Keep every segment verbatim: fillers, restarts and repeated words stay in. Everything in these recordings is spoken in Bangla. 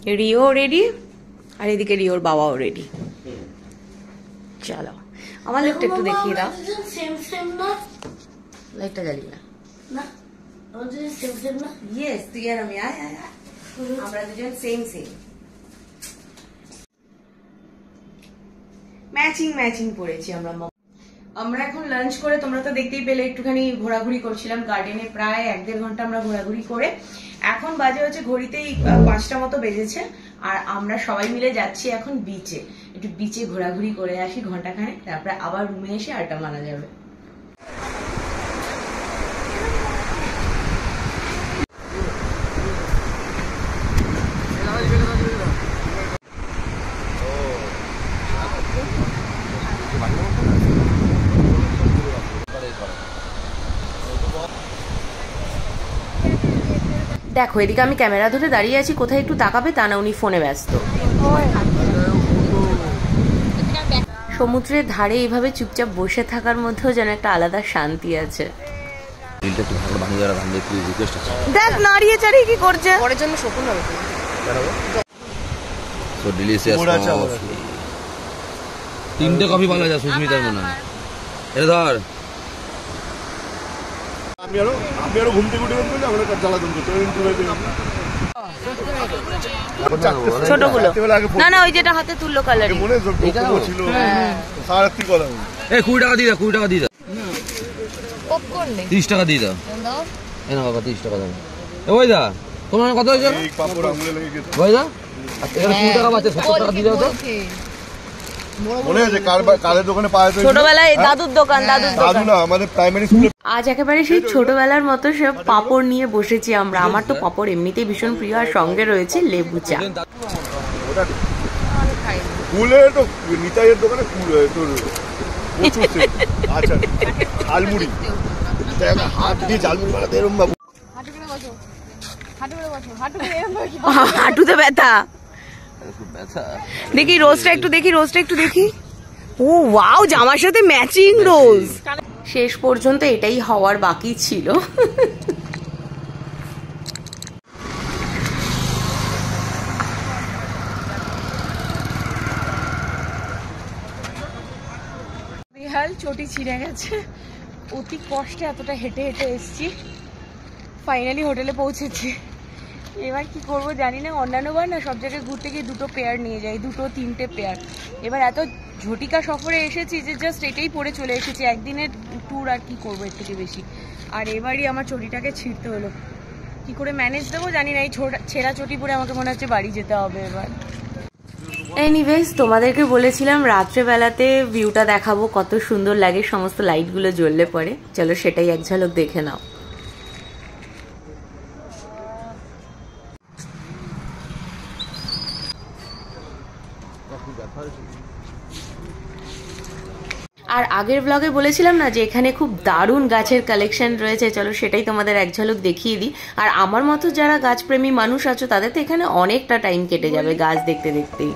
রিও রেডি আর এদিকে রিওর বাবাও রেডি। চলো আমার লাইটটা একটু দেখিয়ে দাও। লাইটটা জ্বালিয়ে না। ইয়েস তুই আর আমি আয় আয় আমরা দুজন সেম সেম ম্যাচিং ম্যাচিং পড়েছি আমরা। আমরা এখন লাঞ্চ করে তোমরা তো দেখতেই পেলে একটুখানি ঘোরাঘুরি করছিলাম গার্ডেনে, প্রায় এক দেড় ঘন্টা আমরা ঘোরাঘুরি করে এখন বাজে হচ্ছে ঘড়িতেই পাঁচটা মতো বেজেছে। আর আমরা সবাই মিলে যাচ্ছি এখন বিচে, একটু বিচে ঘোরাঘুরি করে আসি ঘন্টাখানেক, তারপরে আবার রুমে এসে আড্ডা মারা যাবে। দেখো এদিকে আমি ক্যামেরা ধরে দাঁড়িয়ে আছি, কোথায় একটু তাকাবে তা না, উনি ফোনে ব্যস্ত। সমুদ্রের ধারে এইভাবে চুপচাপ বসে থাকার মধ্যেও যেন একটা আলাদা শান্তি আছে। দেখ নাড়িয়ে চাড়িয়ে কি করছে, পরের জন্য শকুন হবে। তিনটে কফি ভালো যায় সুস্মিতার মনে হয়। এটা ধর আমি আরো আমি আরো ঘুম থেকে উঠে বলতে আমরা জ্বালাতন করতে ছোটগুলো না না ওই যেটা হাতে তুললো কালার মনে ছিল সারাত্রি কলা। এই কুড়ি টাকা দিয়ে দাও, কুড়ি টাকা দিয়ে দাও, তিরিশ টাকা দিয়ে দাও। এই না বাবা তিরিশ টাকা দাও। ওই দা তোমার কত হয়েছে ওই দা এখানে কুড়ি টাকা বাঁচে, সত্তর টাকা দিয়ে দাও তো। মনে আছে কালের দোকানে পাওয়া যায় ছোটবেলায় দাদুর দোকান, দাদুর দাদু না আমাদের প্রাইমারি স্কুলে। আজ একেবারে সেই ছোটবেলার মতো সব পাপড় নিয়ে বসেছি আমরা। আমার তো পাপড় এমনিতেই ভীষণ প্রিয়, আর সঙ্গে রয়েছে লেবু চা। কুলে তো নিতাইয়ের দোকানে কুলে তোর আচ্ছা ঝালমুড়ি হাত দিয়ে ঝালমুড়ি বানাতে এরকম বাবু। হাঁটুতে ব্যথা দেখি, রোজটা একটু দেখি, রোজটা একটু দেখি। ও ওয়াও, জামার সাথে ম্যাচিং রোজ। শেষ পর্যন্ত এটাই হওয়ার বাকি ছিল। বিহাল চটি ছিঁড়ে গেছে, অতি কষ্টে এতটা হেঁটে হেঁটে এসছি, ফাইনালি হোটেলে পৌঁছেছি। এবার কি করব জানি না। অন্যান্যবার না সব জায়গায় ঘুরতে গিয়ে দুটো পেয়ার নিয়ে যাই, দুটো তিনটে পেয়ার। এবার এত ঝটিকা সফরে এসেছি যে জাস্ট এটাই পরে চলে এসেছি, একদিনের ট্যুর আর কি করবো এর থেকে বেশি। আর এবারই আমার চটিটাকে ছিঁড়তে হলো, কি করে ম্যানেজ দেবো জানি না। এই ছেঁড়া চটি পরে আমাকে মনে হচ্ছে বাড়ি যেতে হবে এবার। এনিওয়েজ তোমাদেরকে বলেছিলাম রাত্রেবেলাতে ভিউটা দেখাবো, কত সুন্দর লাগে সমস্ত লাইটগুলো জ্বললে পরে। চলো সেটাই এক ঝলক দেখে নাও। আর আগের ব্লগে বলেছিলাম না যে এখানে খুব দারুণ গাছের কালেকশন রয়েছে, চলো সেটাই তোমাদের এক ঝলক দেখিয়ে দিই। আর আমার মতো যারা গাছপ্রেমী মানুষ আছো তাদের তো এখানে অনেকটা টাইম কেটে যাবে গাছ দেখতে দেখতেই।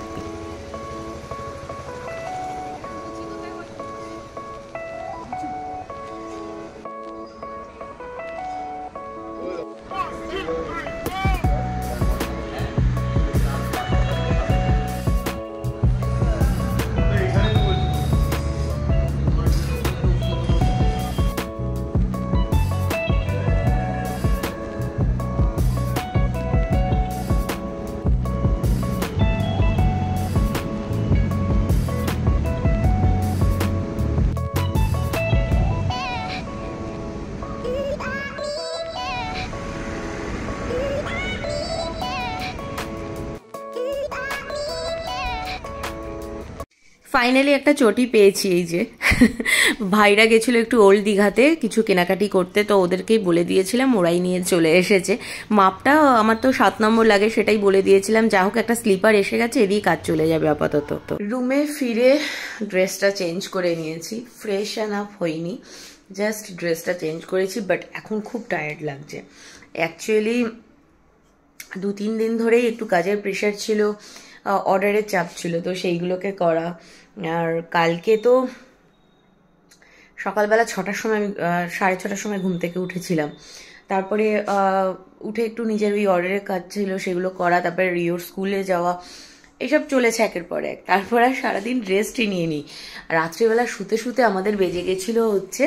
ফাইনালি একটা চটি পেয়েছি। এই যে ভাইরা গেছিল একটু ওল্ড দীঘাতে কিছু কেনাকাটি করতে, তো ওদেরকেই বলে দিয়েছিলাম, ওরাই নিয়ে চলে এসেছে। মাপটা আমার তো সাত নম্বর লাগে সেটাই বলে দিয়েছিলাম। যা হোক একটা স্লিপার এসে গেছে, এদিকে কাজ চলে যাবে আপাতত। রুমে ফিরে ড্রেসটা চেঞ্জ করে নিয়েছি, ফ্রেশ আপ হইনি, জাস্ট ড্রেসটা চেঞ্জ করেছি। বাট এখন খুব টায়ার্ড লাগছে। অ্যাকচুয়ালি দু তিন দিন ধরেই একটু কাজের প্রেশার ছিল, অর্ডারের চাপ ছিল, তো সেইগুলোকে করা। আর কালকে তো সকালবেলা ছটার সময় আমি সাড়ে ছটার সময় ঘুম থেকে উঠেছিলাম, তারপরে উঠে একটু নিজের ওই অর্ডারের কাজ ছিল সেগুলো করা, তারপরে রিওর স্কুলে যাওয়া, এসব চলেছে একের পর এক। তারপর আর সারাদিন রেস্টই নিয়ে নিই। রাত্রিবেলা শুতে শুতে আমাদের বেজে গেছিলো হচ্ছে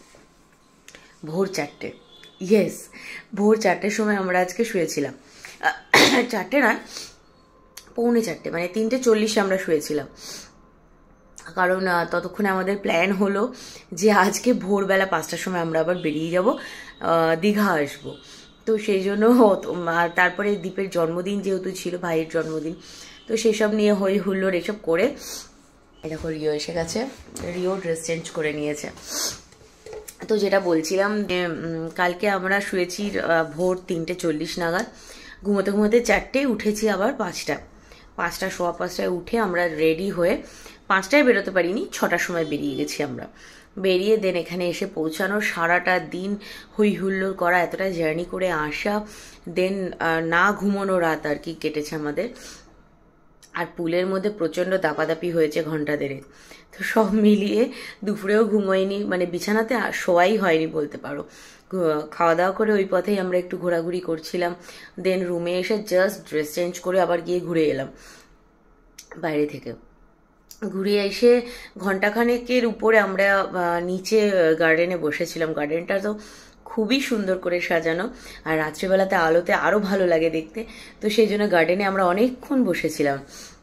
ভোর চারটে। ইয়েস, ভোর চারটের সময় আমরা আজকে শুয়েছিলাম। চারটে না, পৌনে চারটে, মানে তিনটে চল্লিশে আমরা শুয়েছিলাম। কারণ ততক্ষণে আমাদের প্ল্যান হলো যে আজকে ভোরবেলা পাঁচটার সময় আমরা আবার বেরিয়ে যাব, দীঘা আসবো। তো সেই জন্য, আর তারপরে দীপের জন্মদিন যেহেতু ছিল, ভাইয়ের জন্মদিন, তো সেসব নিয়ে হই হুল্লোড় এসব করে এরকম রিও এসে গেছে। রিও ড্রেস চেঞ্জ করে নিয়েছে। তো যেটা বলছিলাম যে কালকে আমরা শুয়েছি ভোর তিনটে চল্লিশ নাগাদ, ঘুমোতে ঘুমোতে চারটে, উঠেছি আবার পাঁচটা পাঁচটা সোয়া পাঁচটায় উঠে আমরা রেডি হয়ে, পাঁচটায় বেরোতে পারিনি, ছটার সময় বেরিয়ে গেছি আমরা। বেরিয়ে দেন এখানে এসে পৌঁছানো, সারাটা দিন হই হুল্লোড় করা, এতটা জার্নি করে আসা, দেন না ঘুমোনো রাত আর কি কেটেছে আমাদের। আর পুলের মধ্যে প্রচণ্ড দাপাদাপি হয়েছে ঘন্টা দেড়েক। তো সব মিলিয়ে দুপুরেও ঘুমোয়নি, মানে বিছানাতে শোয়াই হয়নি বলতে পারো। খাওয়া দাওয়া করে ওই পথেই আমরা একটু ঘোরাঘুরি করছিলাম। দেন রুমে এসে জাস্ট ড্রেস চেঞ্জ করে আবার গিয়ে ঘুরে এলাম বাইরে থেকে। ঘুরে এসে ঘন্টাখানেকের উপরে আমরা নিচে গার্ডেনে বসেছিলাম। গার্ডেনটা তো খুবই সুন্দর করে সাজানো, আর রাত্রিবেলাতে আলোতে আরও ভালো লাগে দেখতে। তো সেই জন্য গার্ডেনে আমরা অনেকক্ষণ বসেছিলাম।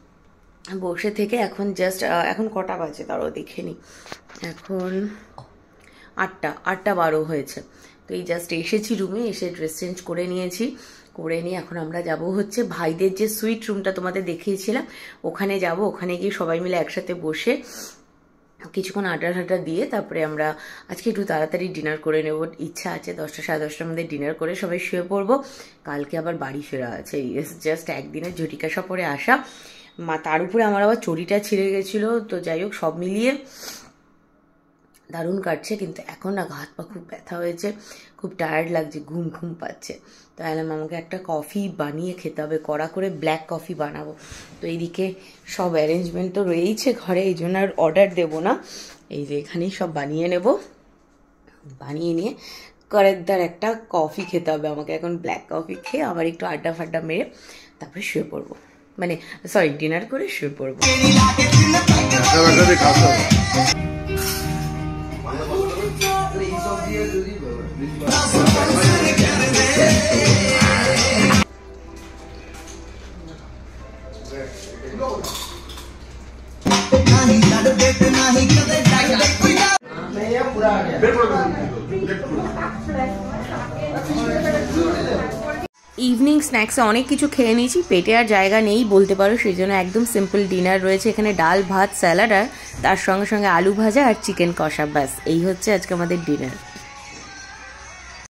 বসে থেকে এখন জাস্ট, এখন কটা বাজে তারও দেখে নি, এখন আটটা আটটা বারো হয়েছে। তো এই জাস্ট এসেছি রুমে, এসে ড্রেস চেঞ্জ করে নিয়েছি। করে নিয়ে এখন আমরা যাব হচ্ছে ভাইদের যে সুইট রুমটা তোমাদের দেখিয়েছিলাম, ওখানে যাব। ওখানে গিয়ে সবাই মিলে একসাথে বসে কিছুক্ষণ আড্ডা ঠাড্ডা দিয়ে তারপরে আমরা আজকে একটু তাড়াতাড়ি ডিনার করে নেব। ইচ্ছা আছে দশটা সাড়ে দশটার মধ্যে ডিনার করে সবাই শুয়ে পড়বো। কালকে আবার বাড়ি ফেরা আছে। জাস্ট একদিনের ঝটিকা সফরে আসা, মা তার উপরে আমার আবার চটিটা ছিঁড়ে গেছিলো। তো যাই হোক, সব মিলিয়ে দারুণ কাটছে। কিন্তু এখন না হাত পা খুব ব্যথা হয়েছে, খুব টায়ার্ড লাগছে, ঘুম ঘুম পাচ্ছে। তো এলাম আমাকে একটা কফি বানিয়ে খেতে হবে, কড়া করে ব্ল্যাক কফি বানাবো। তো এইদিকে সব অ্যারেঞ্জমেন্ট তো রয়েইছে ঘরে, এই জন্য আর অর্ডার দেবো না। এই যে এখানেই সব বানিয়ে নেব, বানিয়ে নিয়ে কয়েকদার একটা কফি খেতে হবে আমাকে। এখন ব্ল্যাক কফি খেয়ে আবার একটু আড্ডা ফাড্ডা মেরে তারপরে শুয়ে পড়বো, মানে সরি ডিনার করে শুয়ে পড়বো। ইভিনিং স্ন্যাক্সে অনেক কিছু খেয়ে নিয়েছি, পেটে আর জায়গা নেই বলতে পারো। সেই জন্য একদম সিম্পল ডিনার রয়েছে এখানে, ডাল ভাত স্যালাড আর তার সঙ্গে সঙ্গে আলু ভাজা আর চিকেন কষা। ব্যাস এই হচ্ছে আজকে আমাদের ডিনার।